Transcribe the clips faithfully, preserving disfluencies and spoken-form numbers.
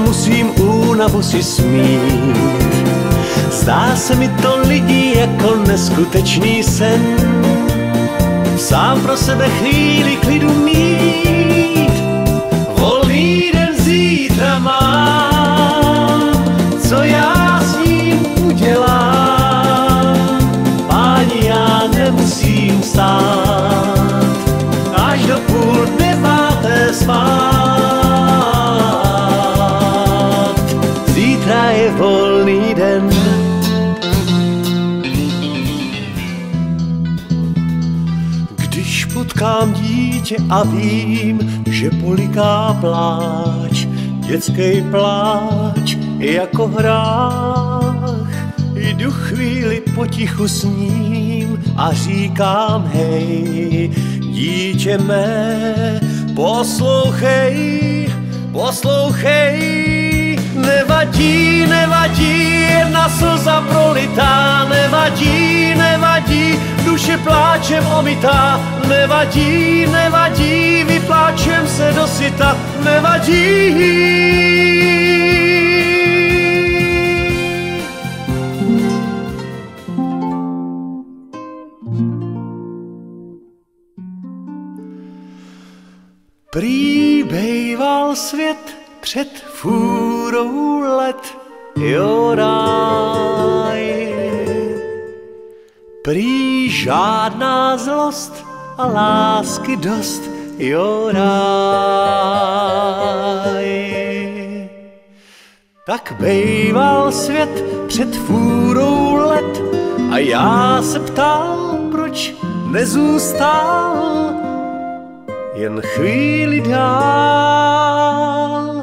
musím, únavu si smít. Zdá se mi to lidí jako neskutečný sen, sám pro sebe chvíli klidu mít. Volný den zítra mám, co já s ním udělám. Páni, já nemusím stát až do půl deváté spát. Zítra je volný den. Když potkám dítě a vím, že poliká pláč, dětský pláč jako hrách, jdu chvíli potichu s ním a říkám hej, dítě mé, poslouchej, poslouchej, nevadí, nevadí, jedna slza prolitá, nevadí, nevadí, duše pláčem omytá, nevadí, nevadí, vypláčem se dosyta, nevadí. Prý bejval svět před fůrou let, jo ráj. Prý žádná zlost a lásky dost, jo ráj. Tak bejval svět před fůrou let a já se ptal, proč nezůstal jen chvíli dál,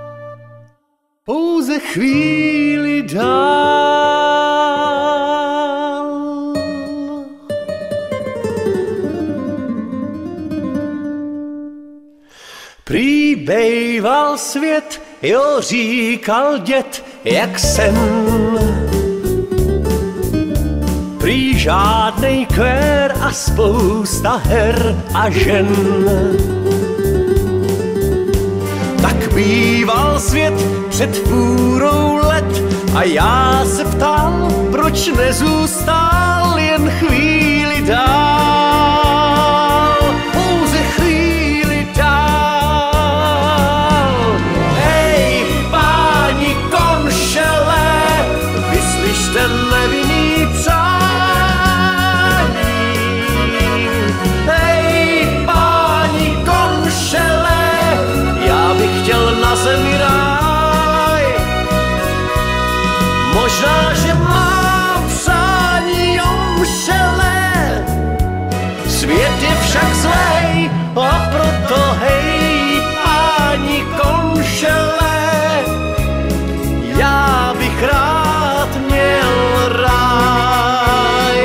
pouze chvíli dál. Prý bejval svět, jo, říkal děd, jak sen. Prý žádnej kvér a spousta her a žen. Tak býval svět před fůrou let a já se ptal, proč nezůstal jen chvíli dál, pouze chvíli dál. Hej, páni konšele, vyslyšte nevinný přání. Na zemi ráj. Možná, že mám přání omšele, svět je však zlej a proto hej, páni konšele, já bych rád měl ráj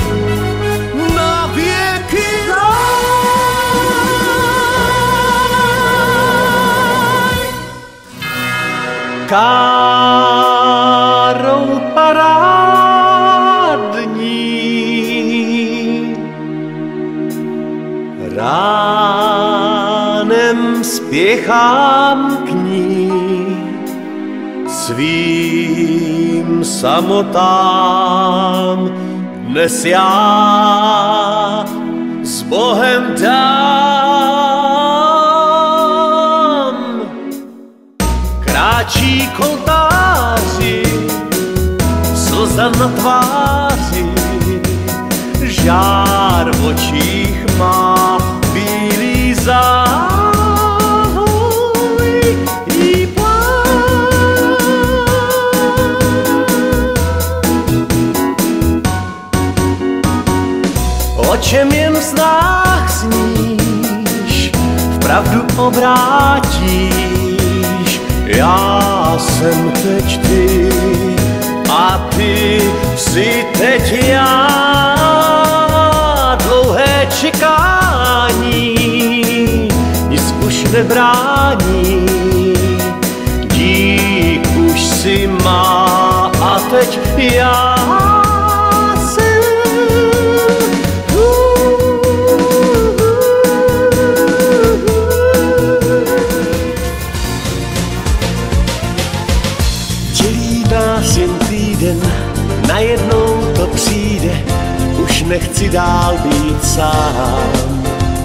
na věky. Károu parádní, ránem spěchám k ní, svým samotám dnes já s Bohem dám. Kráčí k oltáři, slza na tváři, žár v očích má, bílý závoj jí plán. O čem jen v snách sníš, vpravdu obrátíš. Já jsem teď ty a ty jsi teď já. Dlouhé čekání nic už nebrání. Dík už si má a teď já jsem. nás jen týden, najednou to přijde, už nechci dál být sám.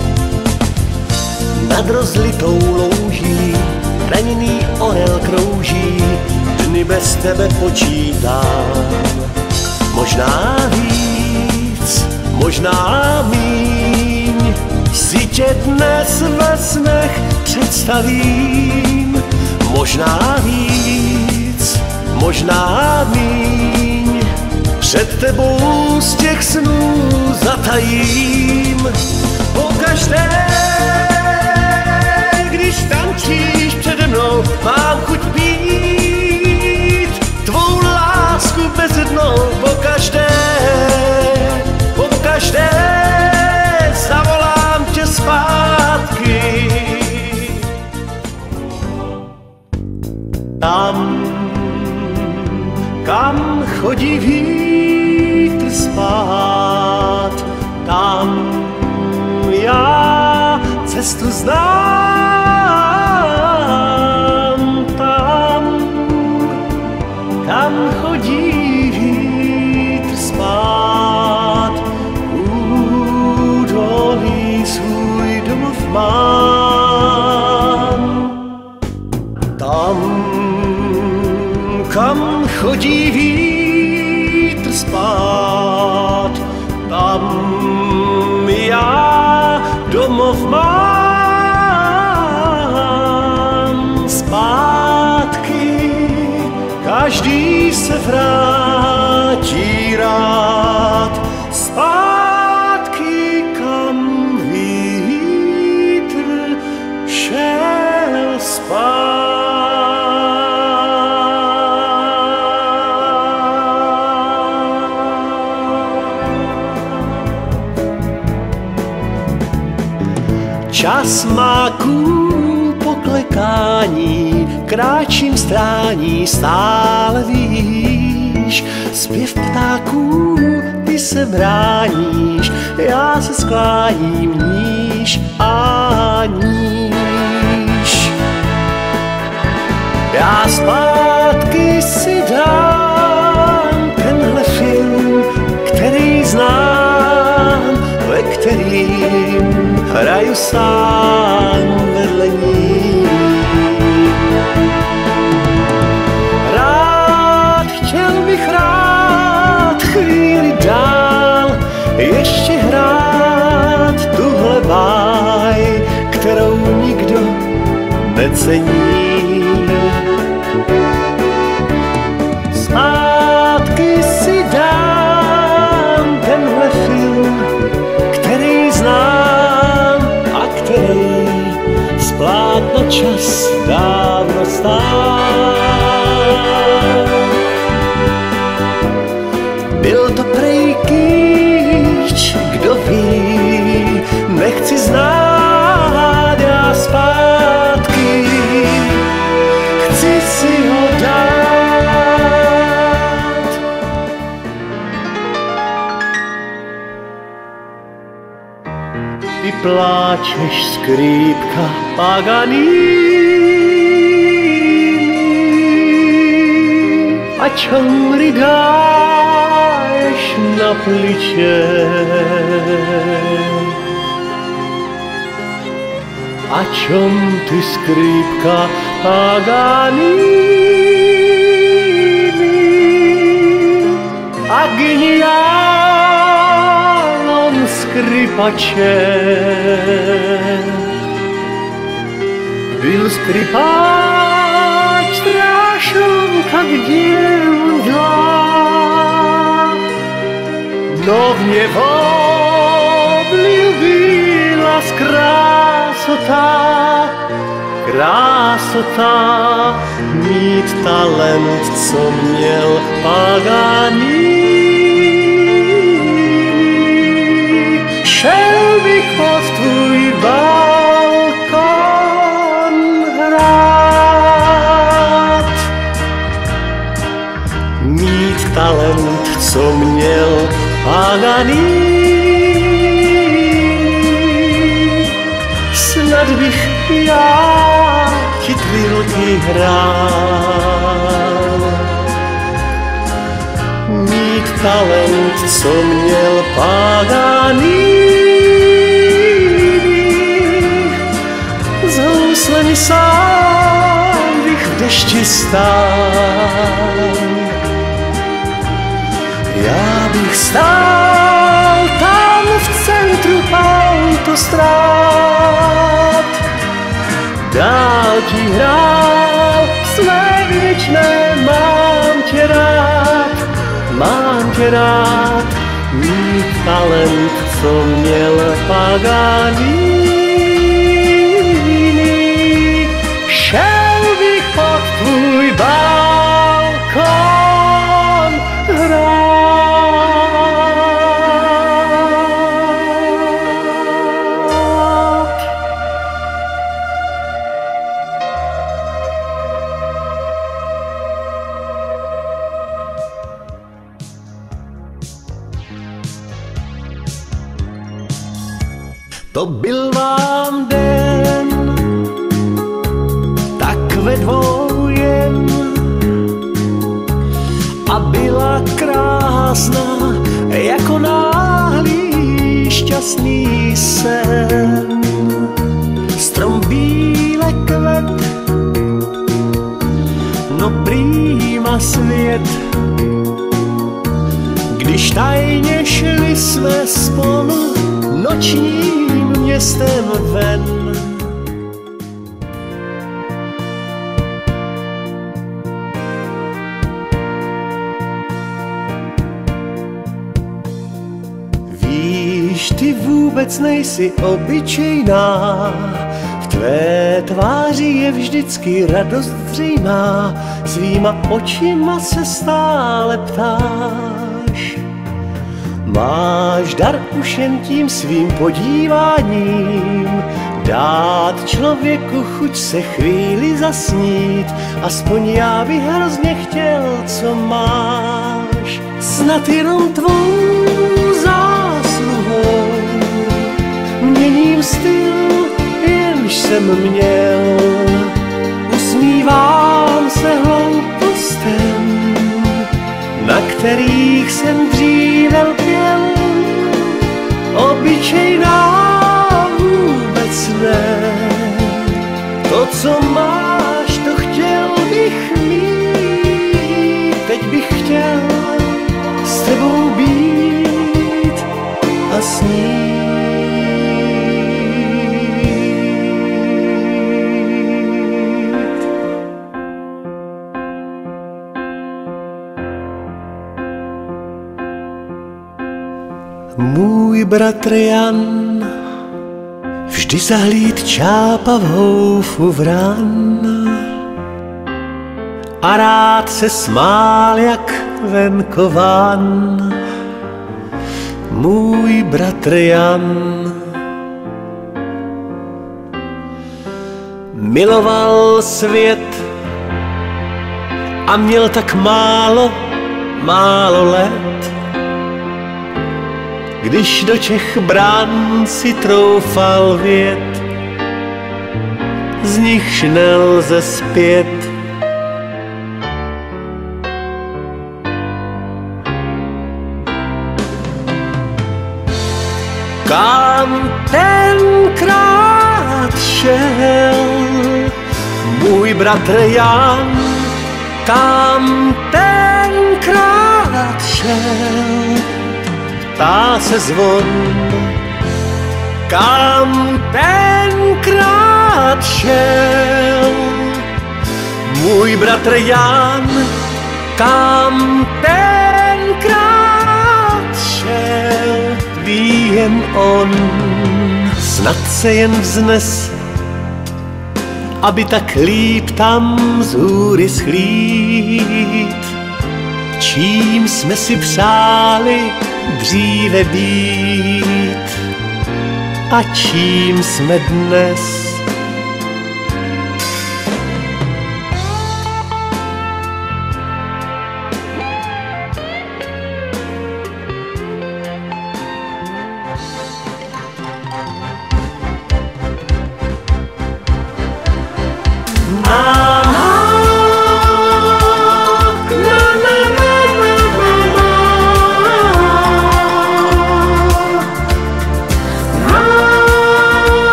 Nad rozlitou louží raněný orel krouží, dny bez tebe počítám. Možná víc, možná míň, si tě dnes ve snech představím. Možná víc, možná míň, před tebou z těch snů zatajím. Pokaždé, když tančíš přede mnou, mám chuť být tvou lásku bezednou. Pokaždé, pokaždé zavolám tě zpátky. Tam, kam chodí vítr spát, tam já cestu znám. Tam, kam chodí vítr spát, údolí svůj domov mám. Tam, kam chodí vítr spát, tam já domov mám. Zpátky každý se vrátí rád, zpátky kam vítr šel spát. Čas má kůl poklekání, kráčím strání, stále víš. Zpěv ptáků, ty se bráníš, já se skláním níž a níž. Já zpátky si dám tenhle film, který znám, ve kterým hraju sám vedle ní. Rád, chtěl bych rád chvíli dál ještě hrát tuhle báj, kterou nikdo necení. Zpátky si dám tenhle film, který znám a který splát na čas dávno stál. Byl to prej kýč, kdo ví, nechci znát já zpátky, chci si ho dát. Ty pláčeš, skrýpka Paganini, a čom rydáš na pliče, a čom ty skrýpka Paganini, a geniálom skrypače. Byl skrypáč strášenka, kde on dá, no v něho oblíbila krásota, krásota, mít talent, co měl Paganini. Šel bych pod tvůj balkon hrát, mít talent, co měl Paganini. Snad bych já ti trilky hrál, talent, co měl Paganini. Z houslemi sám bych v dešti stál. Já bych stál tam v centru autostrád, dál ti hrál své věčné mám tě rád, mám tě rád, mít talent, co měl Paganini. Šel bych pod tvůj balkon hrát. To byl vám den, tak ve dvou jen, a byla krásná jako náhlý šťastný sen. Strom bíle kvet, no prýma svět, když tajně šli jsme spolu nočním městem ven. Víš, ty vůbec nejsi obyčejná, v tvé tváři je vždycky radost zřejmá, svýma očima se stále ptáš. Máš dar už jen tím svým podíváním dát člověku chuť se chvíli zasnít. Aspoň já bych hrozně chtěl, co máš, snad jenom tvou zásluhou. Měním styl, jenž jsem měl, usmívám se hloupostem, na kterých jsem dříve lpěl. Obyčejná vůbec ne, to, co máš, to chtěl bych mít. Teď bych chtěl s tebou být a snít. Můj bratr Jan vždy zahlíd čápa v houfu vran a rád se smál jak venkovan. Můj bratr Jan miloval svět a měl tak málo, málo let. Když do Čech brán si troufal vjet, z nichž nelze zpět. Kam tenkrát šel můj bratr Jan, kam tenkrát šel, ptá se zvon, kam tenkrát šel můj bratr Jan, kam tenkrát šel. Ví jen on, snad se jen vznes, aby tak líp tam z hůry shlíd, čím jsme si přáli dříve být a čím jsme dnes.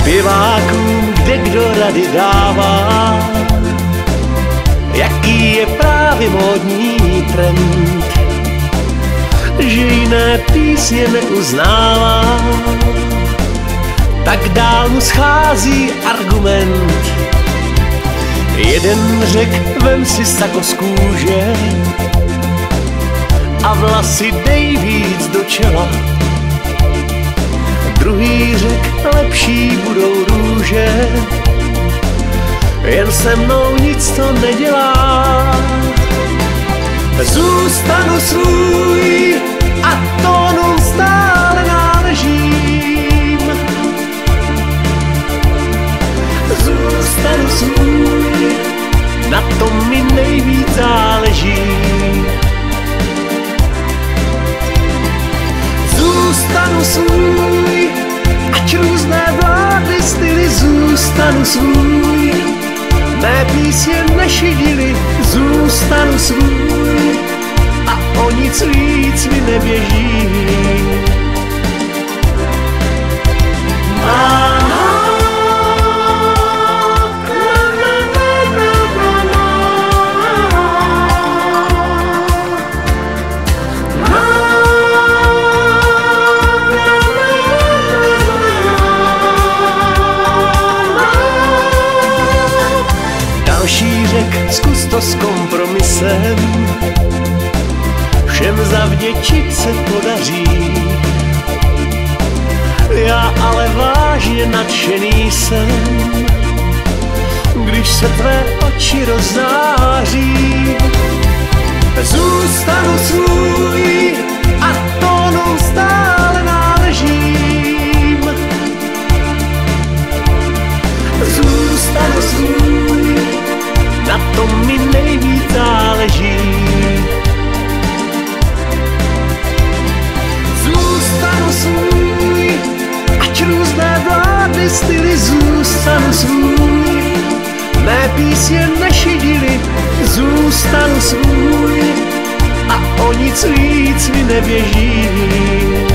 Zpěvákům, kde kdo rady dává, jaký je právě módní trend, že jiné písně neuznává, tak dál mu schází argument. Jeden řek, vem si sako z kůže a vlasy dej víc do čela. Druhý řek, lepší budou růže, jen se mnou nic to nedělá. Zůstanu svůj a tónům stále náležím. Zůstanu svůj, na tom mi nejvíc záleží. Zůstanu svůj, ať různé vlády styly, zůstanu svůj. Mé písně nešidily, zůstanu svůj a o nic víc mi neběží. Další řek, zkus to s kompromisem, všem zavděčit se podaří. Já ale vážně nadšený jsem, když se tvé oči rozzáří. Zůstanu svůj a tónům stále náležím. Zůstanu svůj, na tom mi nejvíc záleží. Zůstanu svůj, ať různé vlády styly, zůstanu svůj. Mé písně nešidily, zůstanu svůj a o nic víc mi neběží.